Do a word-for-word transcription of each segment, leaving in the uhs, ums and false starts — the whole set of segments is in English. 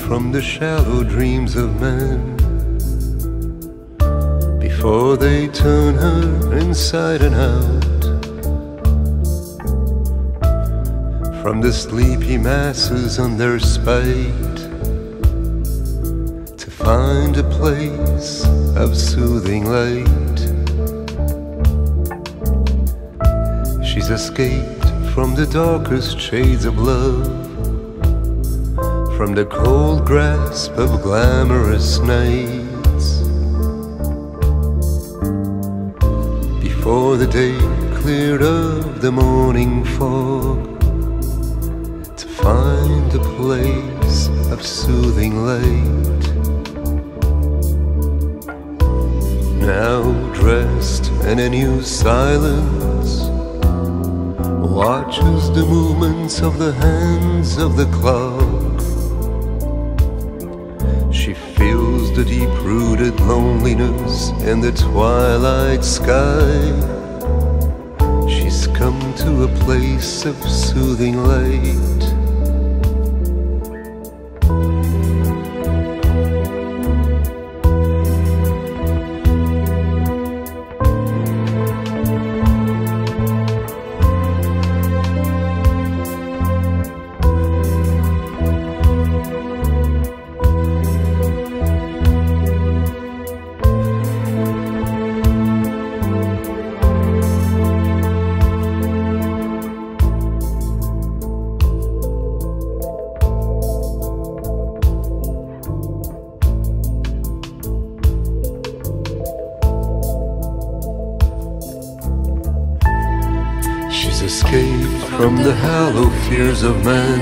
from the shallow dreams of men before they turn her inside and out, from the sleepy masses on their spite, to find a place of soothing light. She's escaped from the darkest shades of love, from the cold grasp of glamorous nights, before the day cleared of the morning fog, to find a place of soothing light. Now dressed in a new silence, watches the movements of the hands of the clock. She feels the deep-rooted loneliness in the twilight sky. She's come to a place of soothing light. She's escaped from the hollow fears of men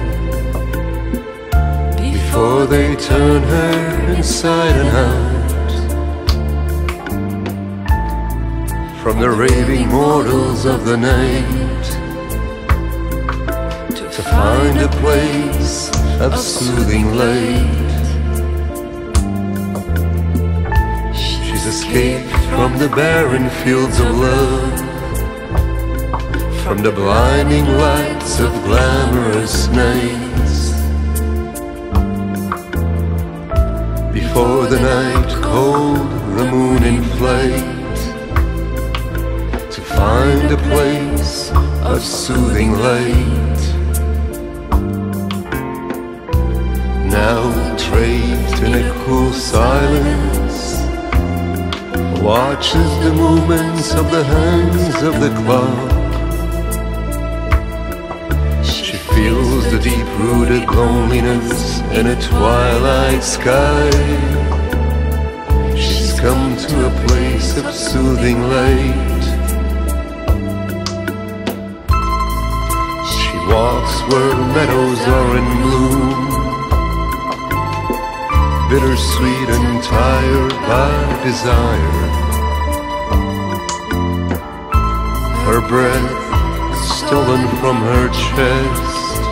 before they turn her inside and out, from the raving mortals of the night, to find a place of soothing light. She's escaped from the barren fields of love, from the blinding lights of glamorous nights, before the night cold, the moon in flight, to find a place of soothing light. Now draped in a cool silence, watches the movements of the hands of the clock. Feels the deep-rooted loneliness in a twilight sky. She's come to a place of soothing light. She walks where meadows are in bloom, bittersweet and tired by desire. Her breath stolen from her chest,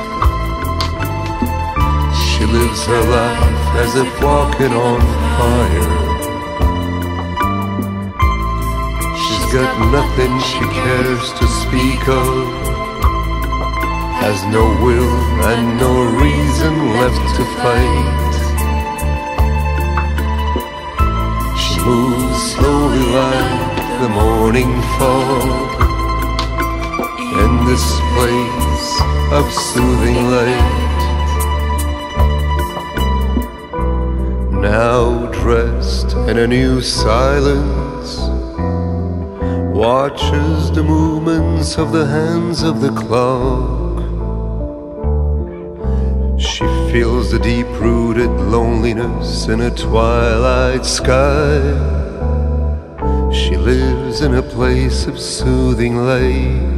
she lives her life as if walking on fire. She's got nothing she cares to speak of, has no will and no reason left to fight. She moves slowly like the morning fog in this place of soothing light. Now dressed in a new silence, watches the movements of the hands of the clock. She feels the deep-rooted loneliness in a twilight sky. She lives in a place of soothing light.